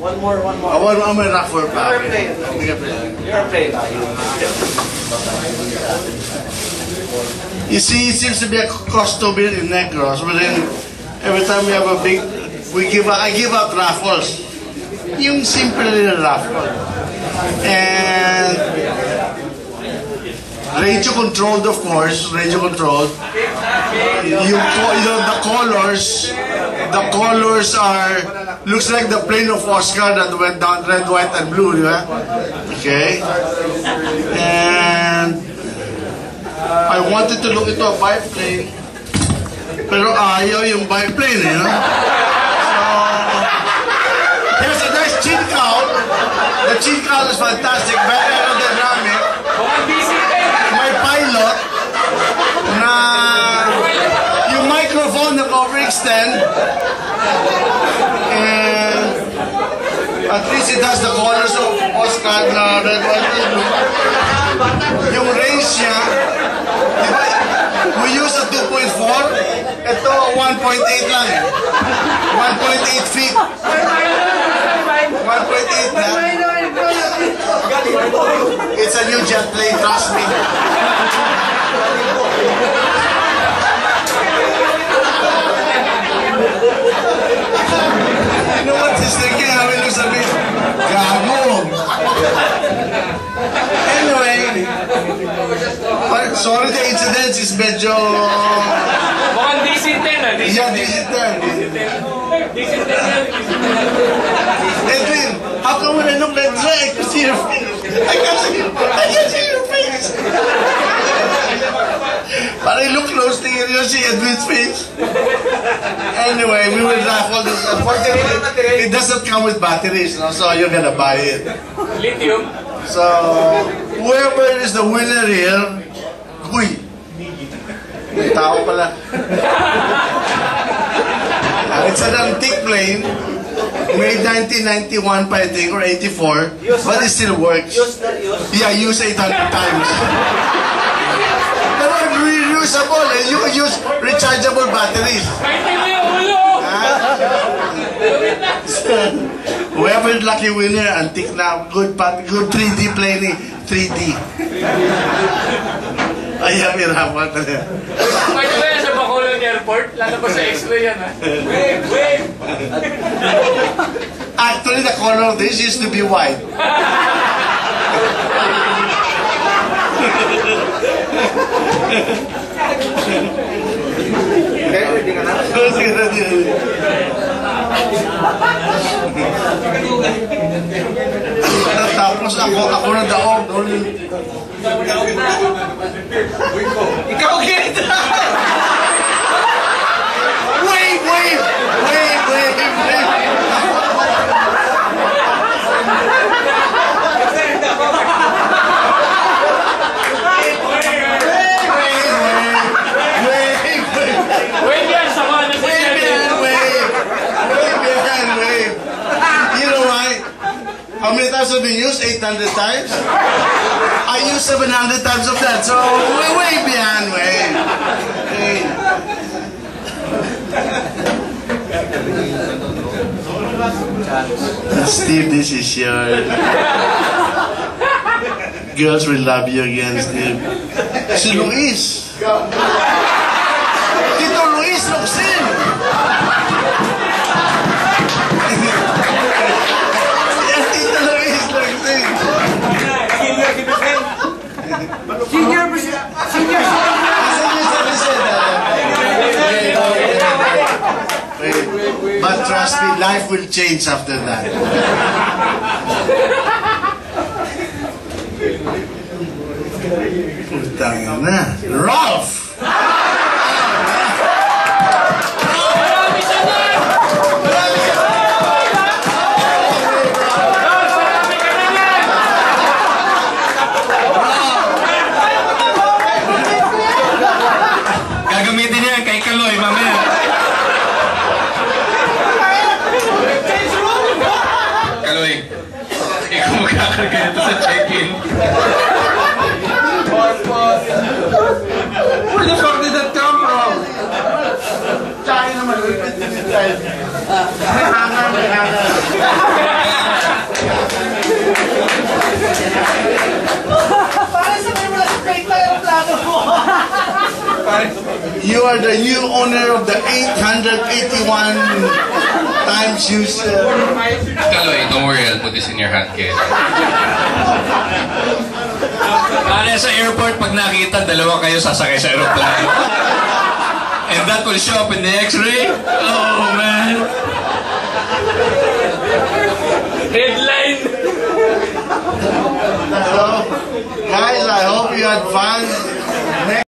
One more. One more raffle pa. You're playing. You see, it seems to be a custom in Negros, but then every time we have a big, I give out raffles. Yung simple little raffle. And radio controlled, of course, radio controlled. The colors are, looks like the plane of Oscar that went down red, white, and blue, yeah? Okay. And I wanted to look into a biplane, pero ayaw yung biplane, you know? So, here's a nice chin cow. The chin cow is fantastic, very aerodynamic. May pilot na yung microphone na overextend, and at least it has the colors of Oscar na red, white, and blue. Yung range niya, diba, we use a 2.4, ito 1.8 lang eh. 1.8 feet. 1.8 na. It's a new jet plane, trust me. You know what he's thinking? How he looks at me? Gago! Anyway, sorry the incident is medyo... Mukhang DC-10 ah. Yeah, DC-10. Edwin, how come when I look at you, I can see your face? I can see your face. But I look closely and you see Edwin's face. Anyway, we will raffle this. Unfortunately, it doesn't come with batteries, no? So you're gonna buy it. Lithium. So, whoever is the winner here, uy, may tao pala. It's an antique plane, made 1991 pa I think, or 84, but it still works. Yeah, used 800 times. Pero reusable, you can use rechargeable batteries. Whoever is lucky winner, antique na, good 3D plane, 3D. Ay, hirapan talaga. Pwede ba yan sa Bacolod Airport? Lalo ba sa X-ray yan, ha? Wave! Actually, the color of this used to be white. Tapos ako na daog. Ikaw kita! Wave! Wave yan! Sama na sa Wave! You know why? How many times have been used? 800 times? I used 700 times of that, so way behind, wave. Steve, this is yours. Girls will love you again, Steve. Si Luis. Tito Luis Luxin. Tito Luis Luxin. Senior. But trust me, life will change after that. Putang na. Rolf! Gagamitin niya kay Kaloy, mamaya. Kaloy, ikaw magkakarga nito sa check-in. Where the fuck did that come from? China naman. May hangar. You are the new owner of the 881 times used. Kaloy, don't worry, I'll put this in your hand, kid. Kaya sa airport, pag nakita, dalawa kayo sasakay sa aeroplano. And that will show up in the x-ray? Oh, man.